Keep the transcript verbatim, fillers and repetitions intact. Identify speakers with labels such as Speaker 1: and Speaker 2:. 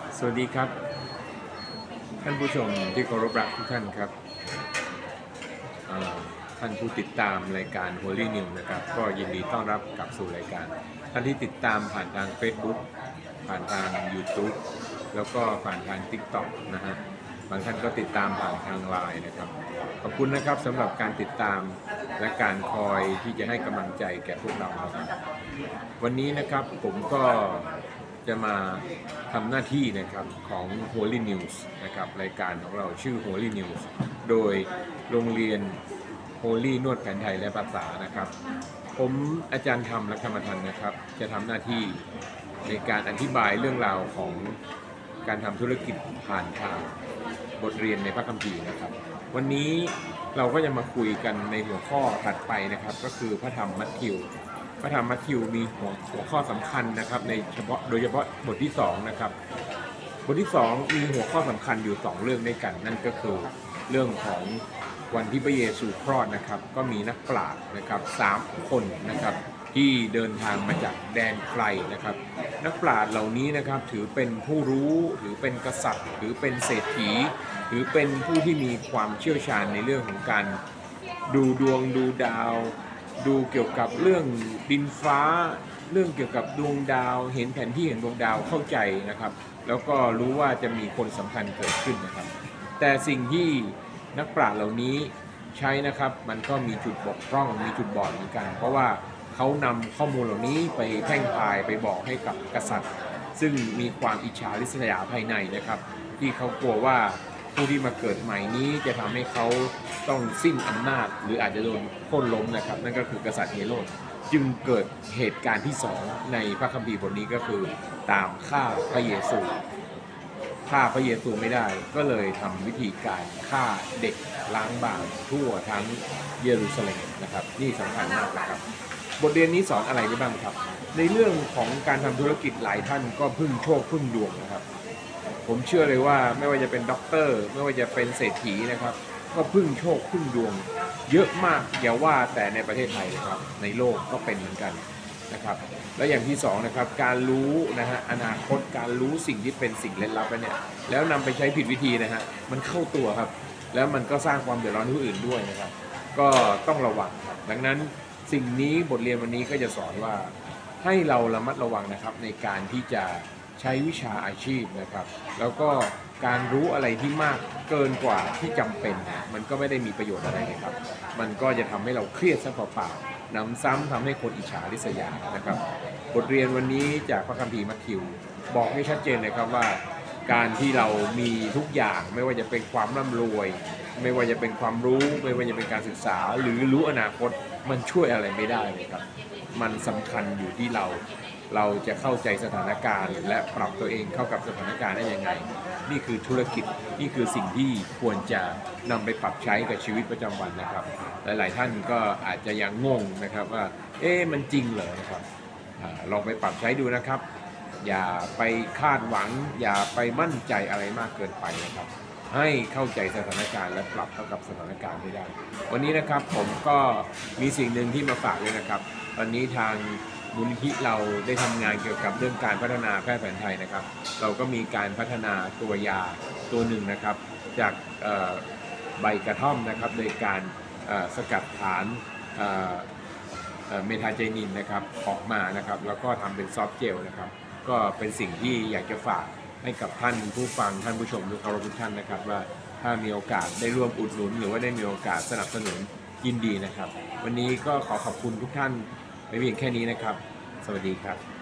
Speaker 1: สวัสดีครับท่านผู้ชมที่เคารพรักทุกท่านครับท่านผู้ติดตามรายการ Holy News นะครับก็ยินดีต้อนรับกลับสู่รายการท่านที่ติดตามผ่านทาง Facebook ผ่านทาง YouTube แล้วก็ผ่านทาง TikTok นะฮะบางท่านก็ติดตามผ่านทาง ไลน์ นะครับขอบคุณนะครับสำหรับการติดตามและการคอยที่จะให้กำลังใจแก่พวกเราครับวันนี้นะครับผมก็จะมาทำหน้าที่นะครับของ Holy News นะครับรายการของเราชื่อ Holy News โดยโรงเรียน Holy นวดแผนไทยและภาษานะครับผมอาจารย์ธรรมและธรรมทันนะครับจะทำหน้าที่ในการอธิบายเรื่องราวของการทำธุรกิจผ่านทางบทเรียนในพระคัมภีร์นะครับวันนี้เราก็จะมาคุยกันในหัวข้อถัดไปนะครับก็คือพระธรรมมัทธิวพระธรรมมัทธิวมีหัวหัวข้อสำคัญนะครับในเฉพาะโดยเฉพาะบทที่สองนะครับบทที่สองมีหัวข้อสำคัญอยู่สองเรื่องด้วยกันนั่นก็คือเรื่องของวันที่พระเยซูคลอดนะครับก็มีนักปราชญ์นะครับสามคนนะครับที่เดินทางมาจากแดนไกลนะครับนักปราชญ์เหล่านี้นะครับถือเป็นผู้รู้ถือเป็นกษัตริย์ถือเป็นเศรษฐีถือเป็นผู้ที่มีความเชี่ยวชาญในเรื่องของการดูดวงดูดาวดูเกี่ยวกับเรื่องดินฟ้าเรื่องเกี่ยวกับดวงดาวเห็นแผนที่เห็นดวงดาวเข้าใจนะครับแล้วก็รู้ว่าจะมีคนสำคัญเกิดขึ้นนะครับแต่สิ่งที่นักปราชญ์เหล่านี้ใช้นะครับมันก็มีจุดบกพร่องมีจุดบอดเหมือนกันเพราะว่าเขานำข้อมูลเหล่านี้ไปแพร่งพรายไปบอกให้กับกษัตริย์ ซึ่งมีความอิจฉาริษยาภายในนะครับที่เขากลัวว่าผู้ที่มาเกิดใหม่นี้จะทำให้เขาต้องสิ้นอำนาจหรืออาจจะโดนโค่นล้มนะครับนั่นก็คือกษัตริย์เนโรดจึงเกิดเหตุการณ์ที่สองในพระคัมภีร์บทนี้ก็คือตามฆ่าพระเยซูฆ่าพระเยซูไม่ได้ก็เลยทำวิธีการฆ่าเด็กล้างบางทั่วทั้งเยรูซาเล็มนะครับนี่สำคัญมากนะครับบทเรียนนี้สอนอะไรได้บ้างครับในเรื่องของการทำธุรกิจหลายท่านก็พึ่งโชคพึ่งดวงนะครับผมเชื่อเลยว่าไม่ว่าจะเป็นด็อกเตอร์ไม่ว่าจะเป็นเศรษฐีนะครับก็พึ่งโชคพึ่งดวงเยอะมากอย่าว่าแต่ในประเทศไทยนะครับในโลกก็เป็นเหมือนกันนะครับแล้วอย่างที่สองนะครับการรู้นะฮะอนาคตการรู้สิ่งที่เป็นสิ่งลึกลับแล้วเนี่ยแล้วนำไปใช้ผิดวิธีนะฮะมันเข้าตัวครับแล้วมันก็สร้างความเดือดร้อนผู้อื่นด้วยนะครับก็ต้องระวังครับดังนั้นสิ่งนี้บทเรียนวันนี้ก็จะสอนว่าให้เราระมัดระวังนะครับในการที่จะใช้วิชาอาชีพนะครับแล้วก็การรู้อะไรที่มากเกินกว่าที่จำเป็นมันก็ไม่ได้มีประโยชน์อะไรนะครับมันก็จะทำให้เราเครียดซะเปล่าๆนำซ้ำทำให้คนอิจฉาริษยานะครับบทเรียนวันนี้จากพระคัมภีร์มัทธิวบอกให้ชัดเจนเลยครับว่าการที่เรามีทุกอย่างไม่ว่าจะเป็นความร่ำรวยไม่ว่าจะเป็นความรู้ไม่ว่าจะเป็นการศึกษาหรือรู้อนาคตมันช่วยอะไรไม่ได้เลยครับมันสำคัญอยู่ที่เราเราจะเข้าใจสถานการณ์และปรับตัวเองเข้ากับสถานการณ์ได้ยังไงนี่คือธุรกิจนี่คือสิ่งที่ควรจะนำไปปรับใช้กับชีวิตประจำวันนะครับหลายๆท่านก็อาจจะยังงงนะครับว่าเอ๊ะมันจริงเหรอนะครับลองไปปรับใช้ดูนะครับอย่าไปคาดหวังอย่าไปมั่นใจอะไรมากเกินไปนะครับให้เข้าใจสถานการณ์และปรับเข้ากับสถานการณ์ให้ได้วันนี้นะครับผมก็มีสิ่งหนึ่งที่มาฝากเลยนะครับตอนนี้ทางมูลนิธิเราได้ทำงานเกี่ยวกับเรื่องการพัฒนาแพทย์แผนไทยนะครับเราก็มีการพัฒนาตัวยาตัวหนึ่งนะครับจากใบกระท่อมนะครับโดยการสกัดฐานเมทาไจนินนะครับออกมานะครับแล้วก็ทำเป็นซอฟต์เจลนะครับก็เป็นสิ่งที่อยากจะฝากให้กับท่านผู้ฟังท่านผู้ชมทุกคนทุกท่านนะครับว่าถ้ามีโอกาสได้ร่วมอุดหนุนหรือว่าได้มีโอกาสสนับสนุนยินดีนะครับวันนี้ก็ขอขอบคุณทุกท่านไม่เพียงแค่นี้นะครับสวัสดีครับ